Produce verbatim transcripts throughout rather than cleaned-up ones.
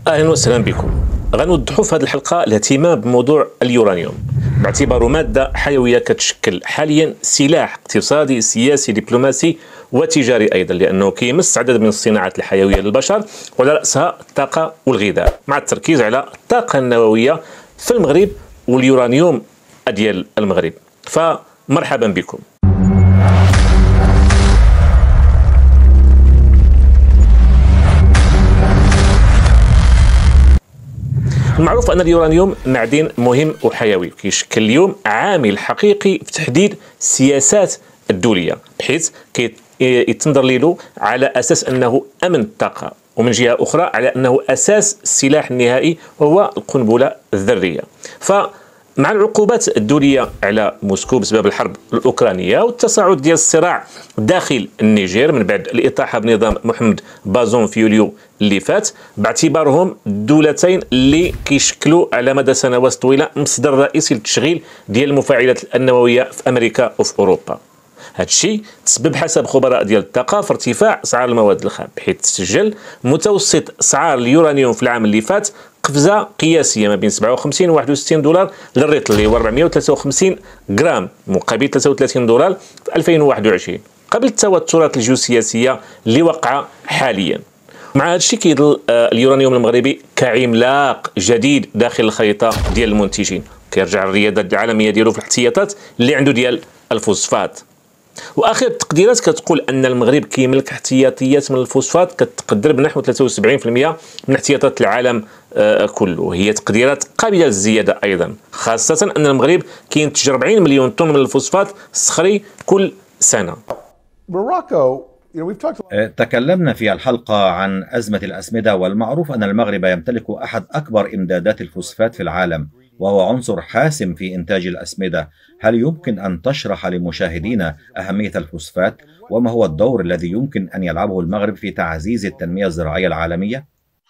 اهلا وسهلا بكم. غنوضحوا في هذه الحلقه الاهتمام بموضوع اليورانيوم باعتباره ماده حيويه كتشكل حاليا سلاح اقتصادي سياسي دبلوماسي وتجاري ايضا، لانه كيمس عدد من الصناعات الحيويه للبشر وعلى راسها الطاقه والغذاء، مع التركيز على الطاقه النوويه في المغرب واليورانيوم ديال المغرب. فمرحبا بكم. المعروف أن اليورانيوم معدن مهم وحيوي كيشكل اليوم عامل حقيقي في تحديد السياسات الدولية، بحيث يتنظر له على أساس أنه أمن الطاقة، ومن جهة أخرى على أنه أساس السلاح النهائي وهو القنبلة الذرية. فمع العقوبات الدولية على موسكو بسبب الحرب الأوكرانية والتصاعد ديال الصراع داخل النيجر من بعد الإطاحة بنظام محمد بازون في يوليو اللي فات، باعتبارهم الدولتين اللي كيشكلوا على مدى سنوات طويله مصدر رئيسي للتشغيل ديال المفاعلات النوويه في امريكا وفي اوروبا. هذا الشيء تسبب حسب خبراء ديال الطاقه في ارتفاع اسعار المواد الخام، بحيث تسجل متوسط اسعار اليورانيوم في العام اللي فات قفزه قياسيه ما بين سبعة وخمسين و واحد وستين دولار للريطل اللي هو أربعمائة وثلاثة وخمسين غرام مقابل ثلاثة وثلاثين دولار في ألفين وواحد وعشرين، قبل التوترات الجيوسياسيه اللي وقع حاليا. مع هذا الشيء كيظل اليورانيوم المغربي كعملاق جديد داخل الخريطه ديال المنتجين، كيرجع الرياده العالميه ديالو في الاحتياطات اللي عنده ديال الفوسفات. واخر التقديرات كتقول ان المغرب كيملك احتياطيات من الفوسفات كتقدر بنحو ثلاثة وسبعين بالمئة من احتياطات العالم كله. هي تقديرات قابله للزياده ايضا، خاصه ان المغرب كينتج أربعين مليون طن من الفوسفات الصخري كل سنه. تكلمنا في الحلقة عن أزمة الأسمدة، والمعروف أن المغرب يمتلك أحد أكبر إمدادات الفوسفات في العالم، وهو عنصر حاسم في إنتاج الأسمدة. هل يمكن أن تشرح لمشاهدينا أهمية الفوسفات، وما هو الدور الذي يمكن أن يلعبه المغرب في تعزيز التنمية الزراعية العالمية؟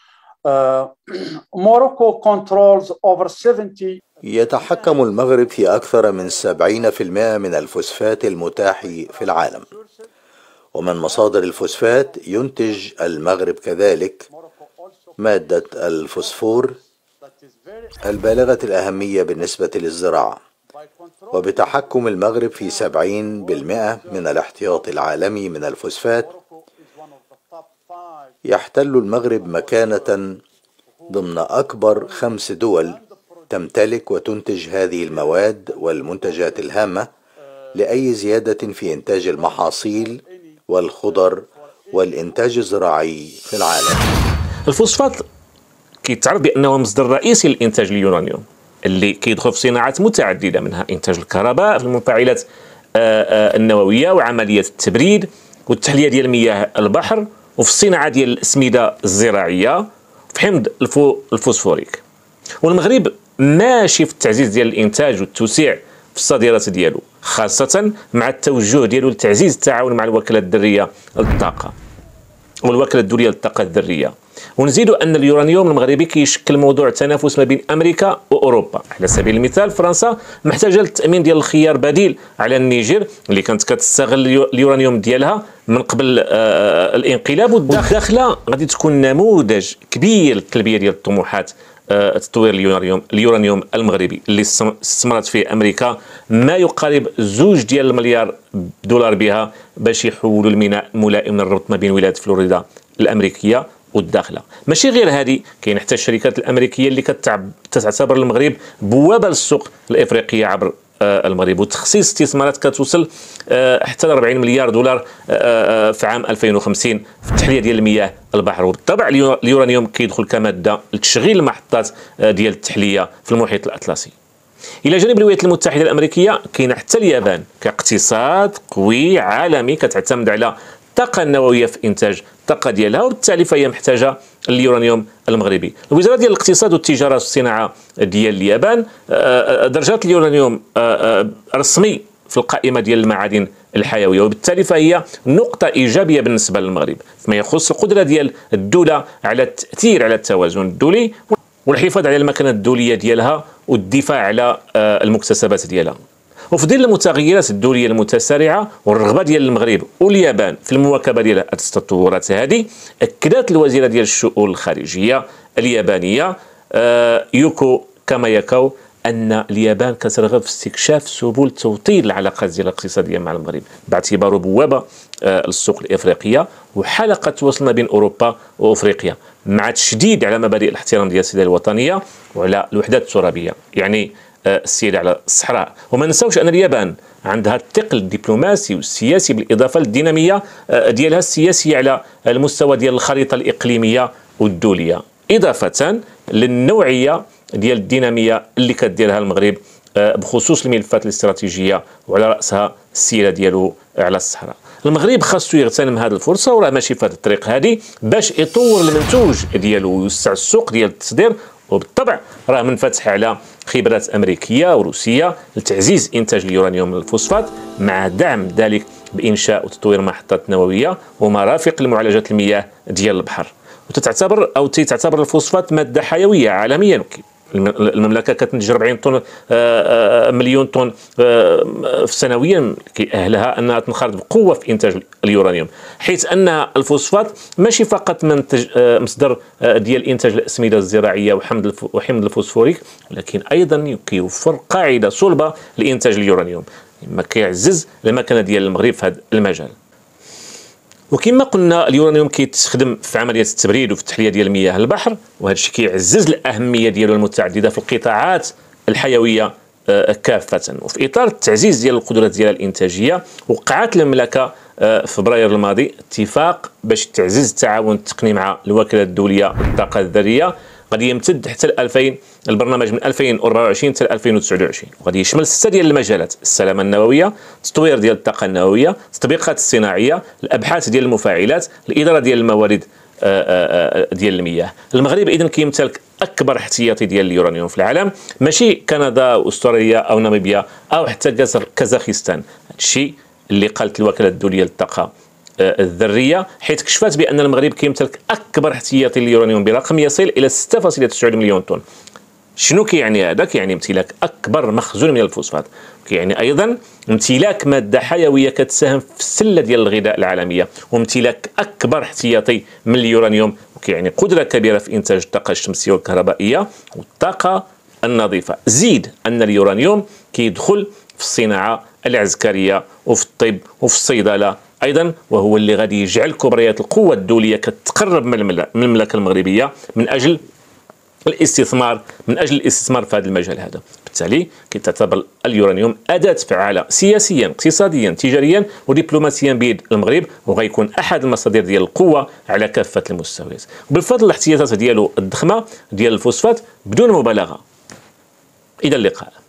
يتحكم المغرب في أكثر من سبعين بالمئة من الفوسفات المتاح في العالم، ومن مصادر الفوسفات ينتج المغرب كذلك مادة الفوسفور البالغة الأهمية بالنسبة للزراعة. وبتحكم المغرب في سبعين بالمئة من الاحتياط العالمي من الفوسفات، يحتل المغرب مكانة ضمن أكبر خمس دول تمتلك وتنتج هذه المواد والمنتجات الهامة لأي زيادة في إنتاج المحاصيل والخضر والإنتاج الزراعي في العالم. الفوسفات كيتعرف بأنه مصدر رئيسي لإنتاج اليورانيوم اللي كيدخل في صناعات متعددة، منها إنتاج الكهرباء في المفاعلات النووية وعملية التبريد والتحلية ديال مياه البحر، وفي الصناعة ديال الأسمدة الزراعية في حمض الفوسفوريك. والمغرب ماشي في التعزيز ديال الإنتاج والتوسيع في الصادرات ديالو، خاصة مع التوجه ديالو لتعزيز التعاون مع الوكالة الذرية للطاقة والوكالة الدولية للطاقة الذرية. ونزيدوا أن اليورانيوم المغربي كيشكل موضوع تنافس ما بين أمريكا وأوروبا. على سبيل المثال فرنسا محتاجة للتأمين ديال الخيار بديل على النيجر اللي كانت كتستغل اليورانيوم ديالها من قبل آه الانقلاب، والداخلة غادي تكون نموذج كبير للتلبية ديال الطموحات آه تطوير اليورانيوم اليورانيوم المغربي اللي استثمرت فيه أمريكا ما يقارب زوج ديال المليار دولار بها باش يحولوا الميناء ملائم للربط ما بين ولاية فلوريدا الأمريكية والداخله. ماشي غير هذه، كاين حتى الشركات الامريكيه اللي كتعتبر المغرب بوابه للسوق الافريقيه عبر آه المغرب، وتخصيص استثمارات كتوصل آه حتى ل أربعين مليار دولار آه في عام ألفين وخمسين في التحليه ديال المياه البحر. وبالطبع اليورانيوم كيدخل كماده لتشغيل المحطات آه ديال التحليه في المحيط الاطلسي. الى جانب الولايات المتحده الامريكيه كاين حتى اليابان كاقتصاد قوي عالمي كتعتمد على الطاقه النوويه في انتاج الطاقه ديالها، وبالتالي فهي محتاجه اليورانيوم المغربي. الوزاره ديال الاقتصاد والتجاره والصناعه ديال اليابان درجات اليورانيوم رسمي في القائمه ديال المعادن الحيويه، وبالتالي فهي نقطه ايجابيه بالنسبه للمغرب فيما يخص القدره ديال الدوله على التاثير على التوازن الدولي والحفاظ على المكانه الدوليه ديالها والدفاع على المكتسبات ديالها. وفي ظل المتغيرات الدوليه المتسارعه والرغبه ديال المغرب واليابان في المواكبه ديال التطورات هذه، اكدت الوزيره ديال الشؤون الخارجيه اليابانيه آه يوكو كاماياكو ان اليابان كترغب في استكشاف سبل توطيد العلاقات ديال الاقتصاديه مع المغرب باعتباره بوابه آه للسوق الافريقيه وحلقه وصل ما بين اوروبا وافريقيا، مع تشديد على مبادئ الاحترام ديال السياده الوطنيه وعلى الوحدات الترابيه، يعني آه السياده على الصحراء. وما نساوش ان اليابان عندها الثقل الدبلوماسي والسياسي بالاضافه للديناميه آه ديالها السياسيه على المستوى ديال الخريطه الاقليميه والدوليه، اضافه للنوعيه ديال الديناميه اللي كديرها المغرب بخصوص الملفات الاستراتيجيه وعلى راسها السيره ديالو على الصحراء. المغرب خاصو يغتنم هذه الفرصه وراه ماشي في هذا الطريق هذه باش يطور المنتوج ديالو ويوسع السوق ديال التصدير، وبالطبع راه منفتح على خبرات امريكيه وروسيه لتعزيز انتاج اليورانيوم الفوسفات، مع دعم ذلك بانشاء وتطوير محطات نوويه ومرافق لمعالجه المياه ديال البحر. وتتعتبر او تعتبر الفوسفات ماده حيويه عالميا. المملكه كتنتج أربعين طن مليون طن سنويا، كيأهلها انها تنخرط بقوه في انتاج اليورانيوم، حيث ان الفوسفات ماشي فقط منتج مصدر ديال انتاج الاسمده الزراعيه وحمض وحمض الفوسفوريك، ولكن ايضا كيوفر قاعده صلبه لانتاج اليورانيوم، مما كيعزز المكانه ديال المغرب في هذا المجال. وكما قلنا اليورانيوم كيتستخدم في عمليه التبريد وفي التحليه ديال مياه البحر، وهذا الشيء كيعزز الاهميه ديالو المتعدده في القطاعات الحيويه كافه. وفي اطار التعزيز ديال القدرات ديال الانتاجيه، وقعت المملكه في فبراير الماضي اتفاق باش تعزز التعاون التقني مع الوكاله الدوليه للطاقه الذريه، غادي يمتد حتى ل ألفين البرنامج من ألفين وأربعة وعشرين حتى ألفين وتسعة وعشرين، وغادي يشمل سته ديال المجالات: السلامه النوويه، التطوير ديال الطاقه النوويه، التطبيقات الصناعيه، الابحاث ديال المفاعلات، الاداره ديال الموارد ديال المياه. المغرب اذا كيمتلك اكبر احتياطي ديال اليورانيوم في العالم، ماشي كندا واستراليا او ناميبيا او حتى كازاخستان. الشيء اللي قالت الوكاله الدوليه للطاقه الذريه، حيث كشفت بان المغرب كيمتلك اكبر احتياطي اليورانيوم برقم يصل الى ستة فاصلة تسعة مليون طن. شنو كيعني هذا؟ كيعني امتلاك اكبر مخزون من الفوسفات، كيعني ايضا امتلاك ماده حيويه كتساهم في السله ديال الغذاء العالميه، وامتلاك اكبر احتياطي من اليورانيوم، وكيعني قدره كبيره في انتاج الطاقه الشمسيه والكهربائيه والطاقه النظيفه. زيد ان اليورانيوم كيدخل في الصناعه العسكريه وفي الطب وفي الصيدله ايضا، وهو اللي غادي يجعل كبريات القوه الدوليه كتقرب من المملكه المغربيه من اجل الاستثمار من اجل الاستثمار في هذا المجال هذا. بالتالي كتعتبر اليورانيوم اداه فعاله سياسيا، اقتصاديا، تجاريا ودبلوماسيا بيد المغرب، وغيكون احد المصادر ديال القوه على كافه المستويات، وبالفضل الاحتياطات ديالو الضخمه ديال الفوسفات بدون مبالغه. الى اللقاء.